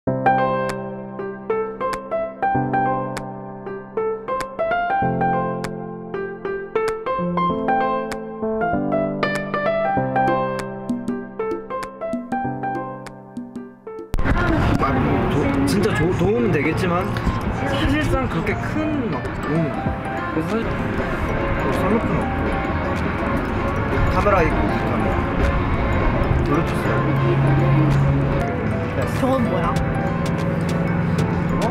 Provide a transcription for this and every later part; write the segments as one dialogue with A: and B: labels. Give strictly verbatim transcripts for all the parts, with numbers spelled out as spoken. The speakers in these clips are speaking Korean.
A: 도, 진짜 조, 도움은 되겠지만 사실상 그렇게 큰 막 도움은 아니에요. 그래서 사실 선루프는 없고 카메라 있고 카메라 블루투스.
B: 저건 뭐야?
A: 어?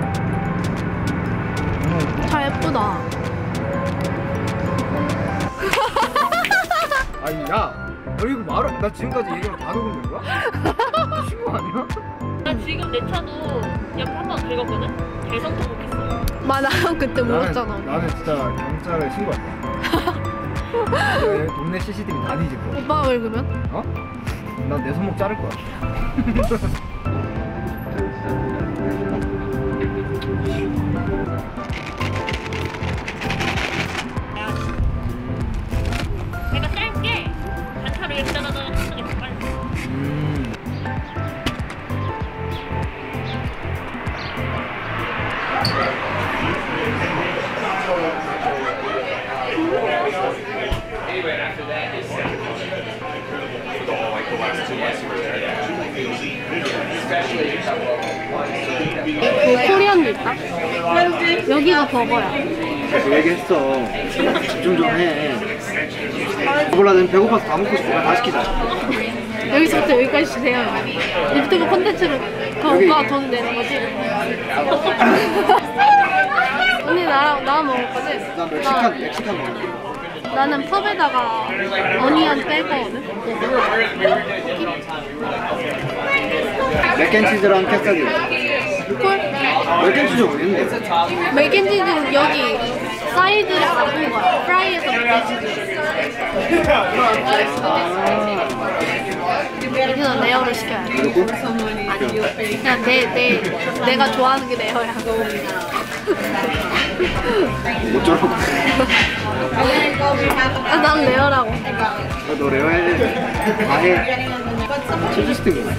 B: 차 예쁘다.
A: 아니 야, 너 이거 말을 나 지금까지 얘기하면 다 녹음된 거야? 미친 거 아니야?
C: 나 지금 내 차도 옆에 한 번 긁었거든? 대성 통곡했어.
B: 맞아, 그때 울었잖아.
A: 나는, 나는 진짜 경찰에 신고할게. 동네 씨씨티비 다 뒤질 거야.
B: 오빠가 긁으면?
A: 어? 난 내 손목 자를 거야.
C: 내가 짧게 단차로 이렇게 따다다다 하는 게 더 빨리.
A: 음.
B: 뭐 코리안도 있다? 여기가 버거야.
A: 그 얘기했어. 집중 좀 해. 몰라, 난 배고파서 다 먹고 싶어. 다 시키자.
B: 여기서부터 여기까지 주세요. 유튜브 콘텐츠로 더
A: 여기.
B: 오빠가 돈 내는 거지? 언니 나랑 나랑 먹을 거지?
A: 나 멕시칸, 멕시칸 먹을게.
B: 나는 펍에다가 어니언 빼거든?
A: 맥앤치즈랑 캐사디.
B: 콜?
A: 맥앤치즈 어디 있는데?
B: 맥앤치즈는 여기 사이드를 바꾼 거야. 프라이에서 먹지. 여기서 레어를 시켜야 돼.
A: 그리고?
B: 그냥 내, 내, 내가 좋아하는 게 레어야.
A: 어쩌라고?
B: 아, 난 레어라고.
A: 너 레어 해. 다 해. 치즈 스틱 먹어.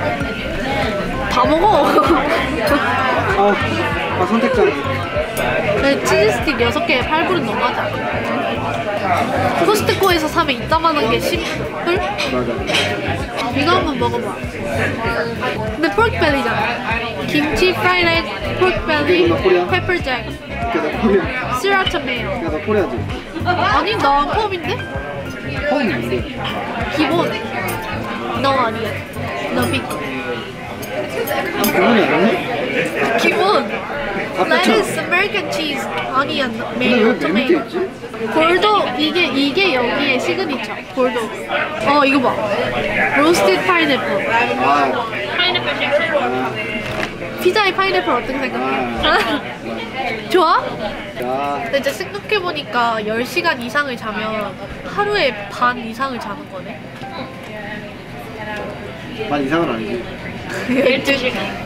B: 다 먹어.
A: 아, 아 선택장.
B: 근데 치즈 스틱 여섯 개에 팔 불은 너무하지 않아? 코스트코에서 사면 이따만한 게 십 불?
A: 맞아.
B: 이거 한번 먹어봐. 근데 포크벨리잖아. 김치, 프라이드 에그, 포크벨리, 페퍼잭,
A: 그게 너 폼이야.
B: 스리라차 메요.
A: 그게 너 폼이야지.
B: 아니, 나 폼인데?
A: 폼이 뭔데?
B: 기본. 너 아니야. 너 빅.
A: 기분이 아니네?
B: 기본. Lettuce, American cheese, onion,
A: 근데
B: mayo,
A: 왜 맨 밑에
B: tomato.
A: 있지?
B: 골도 이게 이게 여기에 시그니처. 골도. 어 이거 봐. 로스티드 파인애플.
A: 아,
C: 파인애플 쉐이크.
B: 피자에 파인애플 어떻게 생각해?
A: 아.
B: 좋아?
A: 야.
B: 근데 이제 생각해 보니까 열 시간 이상을 자면 하루에 반 이상을 자는 거네.
A: 만 이상은 아니지.
B: 열두 시간.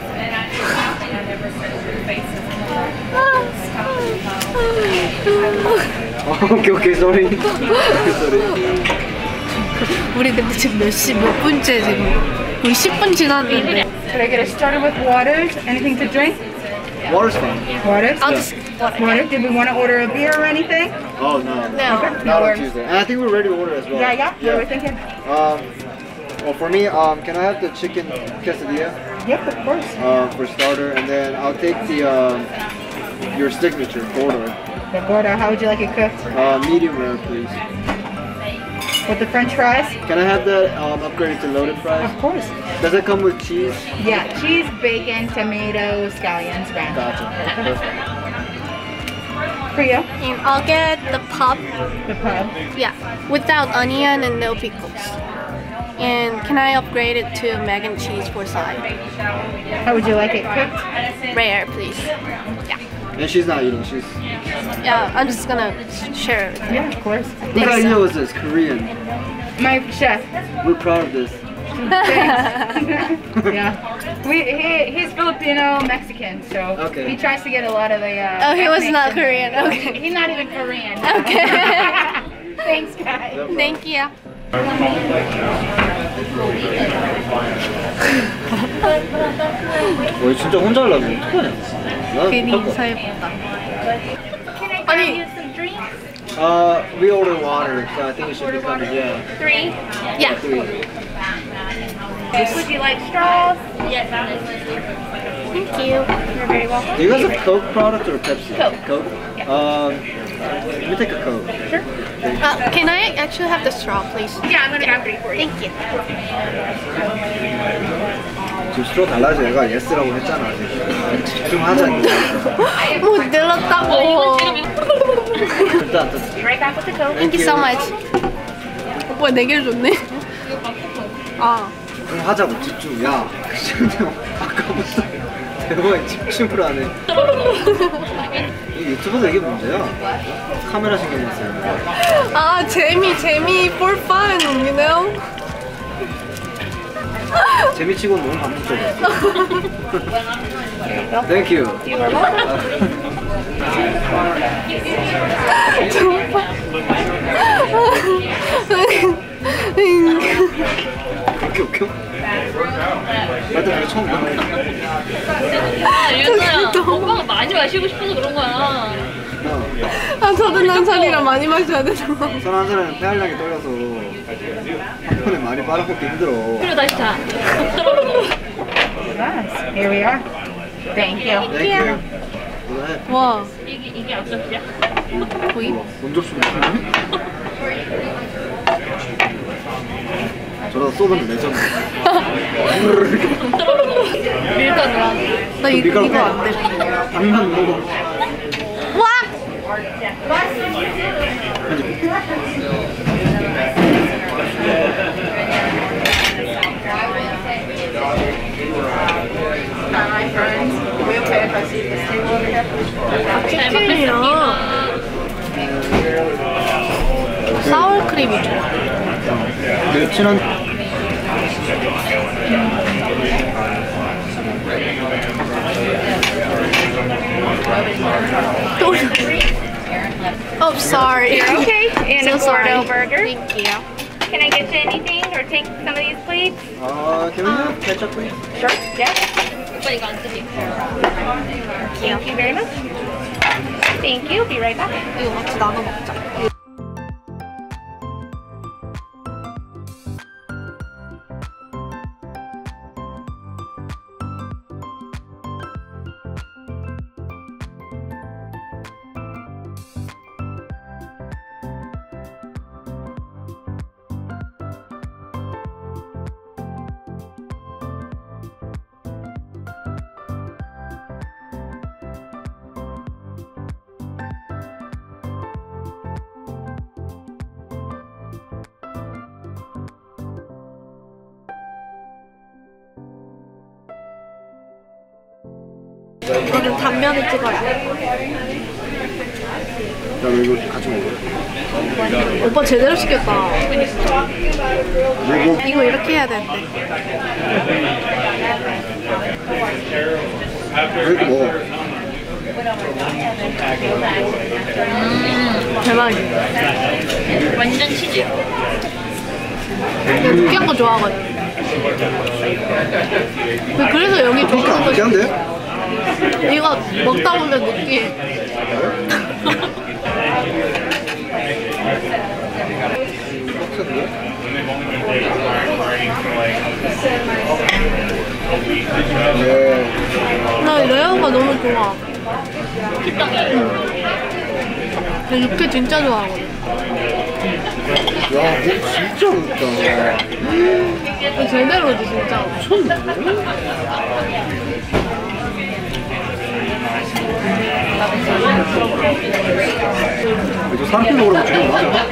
A: 어, 오케이 오케이 쏘리. 쏘리.
B: 우리 근데 지금 몇 시 몇 분째 지금? 우리 십 분 지났는데.
D: Should I get it started with waters? Anything to drink?
A: Water's fine.
D: Waters?
B: I'll just
D: Water? Did we want to order a beer or anything?
A: Oh no.
B: no.
D: No
A: Not on
D: worries.
A: Tuesday. And I think we're ready to order as well.
D: Yeah, yeah. What are we thinking?
A: Um, well, for me, um, can I have the chicken quesadilla
D: Yep, of course.
A: uh, for starter, and then I'll take the um, your signature order.
D: The Gordo, how would you like it cooked?
A: Uh, medium rare, please.
D: With the French fries?
A: Can I have that um, upgraded to loaded fries?
D: Of course.
A: Does it come with cheese?
D: Yeah, cheese, bacon, tomatoes, scallions, ranch.
A: Gotcha. Perfect.
D: For you?
B: And I'll get the pub.
D: The pub.
B: Yeah, without onion and no pickles. And can I upgrade it to mac and cheese for side?
D: How would you like it cooked?
B: Rare, please. Yeah.
A: And she's not eating. She's.
B: Yeah, I'm just gonna share it with you.
D: Yeah, of course.
A: What
B: Thanks,
A: idea
B: so.
A: was this? Korean.
D: My chef.
A: We're proud of this.
D: Yeah. We, he, he's Filipino Mexican, so
A: Okay.
D: he tries to get a lot of the. Uh,
B: Oh, he was
D: ethnics
B: not
D: in there.
B: Korean. Okay.
D: He's not even Korean.
B: Okay.
D: Thanks, guys.
B: Thank you.
A: 와, 얘 진짜 혼자 하려면 어떡하냐? 나는
B: 괜히
A: 못할 것 같아.
B: 인사해본다.
C: Can I
B: Honey.
C: grab you some drinks?
A: Uh, we ordered water, so I think it should be coming. Yeah.
C: Three.
B: Yeah.
A: Three.
C: Would you like straws? Yes.
B: Thank you.
C: You're very welcome.
A: Do you guys have Coke product or Pepsi?
C: Coke.
A: Coke? Um, let me take a Coke.
C: Sure.
B: Uh, can I actually have the straw, please?
C: Yeah, I'm gonna grab three for you.
B: Thank you.
A: 지금 스트로 달라져. 얘가 예스라고 했잖아. 지금. 집중하자. 이거.
B: 못 들었다고.
A: 일단
C: Be right back with the Coke.
B: Thank you so much. 오빠 네 개를 줬네. 아,
A: 좀 하자고 집중. 야, 지금 아까부터 대화에 집중을 안 해. 이 유튜브도 이게 문제야. 카메라 신경 못 써요.
B: 아 재미 재미 for fun, you know?
A: 재미치고 너무 반복적이었어. Thank you.
C: You are
A: 그렇게 웃겨? 나도 그거 처음 봐.
C: 아, 유나야. 오빠가 많이 마시고 싶어서 그런 거야.
B: 아 저도 난산이랑 많이 마셔야 돼서.
A: 술한 잔에는 폐활량이 떨려서 한 번에 많이 빨아먹기 힘들어.
C: 그리고 다시 자.
D: Nice. Here we are. Thank you.
A: Thank you. 이거 해.
B: 와,
C: 이게 이게 앞접시야?
B: 보이?
A: 먼저 주면 저러다 쏘면 레전드.
C: 밀가루.
B: 나 이, 이거 안 돼.
A: 당면 먹어.
B: 와! 치킨이랑 사워크림이 좋아.
A: 내 친한
B: 또. Oh, sorry.
C: You're okay. And
B: So
C: a
B: sorry.
C: Gordo burger.
B: Thank you.
C: Can I get you anything or take some of these, please?
A: 아, can we have ketchup please?
C: Sure. Yeah. 오빠 이거 안 쓰지? Thank you very much. Thank you. Be right back.
B: 이거 같이 나눠 먹자. 이거는 단면을 찍어야 돼.
A: 야, 너 이거 같이 먹어.
B: 오빠 제대로 시켰다.
A: 먹어.
B: 이거 이렇게 해야 되는데.
A: 이렇게 먹어.
B: 대박이야.
C: 완전 치즈.
B: 내가 느끼한 거 좋아하거든. 그래서 여기
A: 그렇게 안
B: 좋은 거
A: 느끼한데?
B: 이거 먹다 보면 느끼해.
A: 네.
B: 나 레어가 너무 좋아. 응. 육회 진짜 좋아하거든.
A: 야, 뭐 진짜 웃다.
B: 이거 제대로지 진짜.
A: 이거 삼 킬로그램 주는 거 맞아?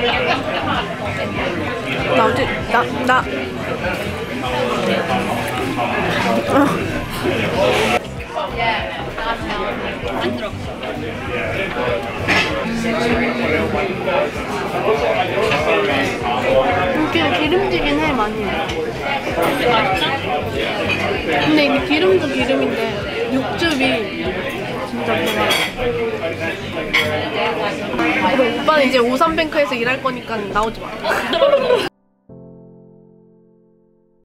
B: 나 어제 나 나.
C: 안 들어.
B: 이게 기름지긴 해 많이.
C: 맛있나?
B: 근데 이게 기름도 기름인데 육즙이 진짜 대박. 그리고 오빠는 이제 오삼뱅크에서 일할 거니까 나오지 마.